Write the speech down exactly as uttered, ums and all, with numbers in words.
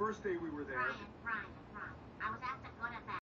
first day we were there. Brian, Brian, Brian. I was asked to go to bed.